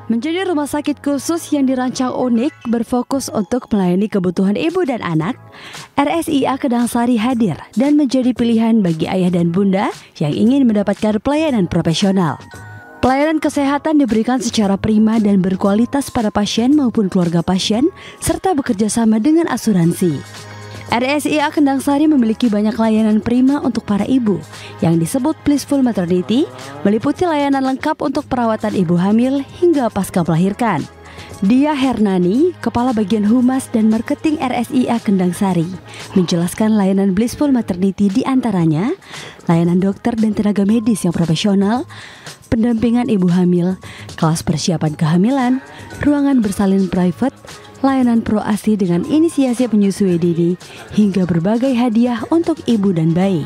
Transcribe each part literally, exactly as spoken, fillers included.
Menjadi rumah sakit khusus yang dirancang unik berfokus untuk melayani kebutuhan ibu dan anak, R S I A Kedangsari hadir dan menjadi pilihan bagi ayah dan bunda yang ingin mendapatkan pelayanan profesional. Pelayanan kesehatan diberikan secara prima dan berkualitas pada pasien maupun keluarga pasien, serta bekerja sama dengan asuransi. R S I A Kedangsari memiliki banyak layanan prima untuk para ibu yang disebut Blissful Maternity, meliputi layanan lengkap untuk perawatan ibu hamil hingga pasca melahirkan. Dia Hernani, Kepala Bagian Humas dan Marketing R S I A Kedangsari, menjelaskan layanan Blissful Maternity di antaranya layanan dokter dan tenaga medis yang profesional, pendampingan ibu hamil, kelas persiapan kehamilan, ruangan bersalin private, layanan pro-A S I dengan inisiasi penyusui dini, hingga berbagai hadiah untuk ibu dan bayi.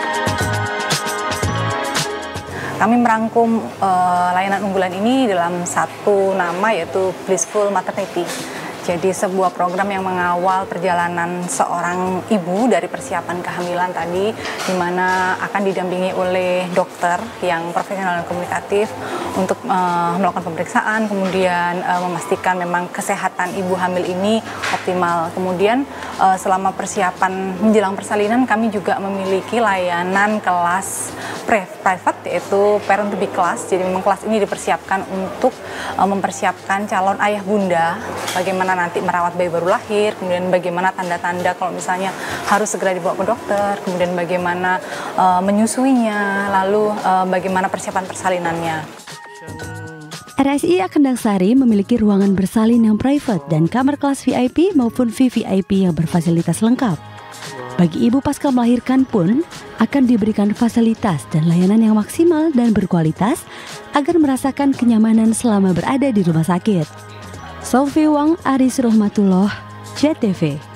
Kami merangkum uh, layanan unggulan ini dalam satu nama, yaitu Blissful Maternity. Jadi sebuah program yang mengawal perjalanan seorang ibu dari persiapan kehamilan tadi, di mana akan didampingi oleh dokter yang profesional dan komunikatif untuk uh, melakukan pemeriksaan, kemudian uh, memastikan memang kesehatan ibu hamil ini optimal. Kemudian uh, selama persiapan menjelang persalinan, kami juga memiliki layanan kelas private, yaitu parent to be class. Jadi memang kelas ini dipersiapkan untuk uh, mempersiapkan calon ayah bunda, bagaimana nanti merawat bayi baru lahir, kemudian bagaimana tanda-tanda kalau misalnya harus segera dibawa ke dokter, kemudian bagaimana uh, menyusuinya, lalu uh, bagaimana persiapan persalinannya. R S I A Kedangsari memiliki ruangan bersalin yang private dan kamar kelas V I P maupun V V I P yang berfasilitas lengkap. Bagi ibu pasca melahirkan pun akan diberikan fasilitas dan layanan yang maksimal dan berkualitas agar merasakan kenyamanan selama berada di rumah sakit. Sophie Wang, Aris Rohmatullah, J T V.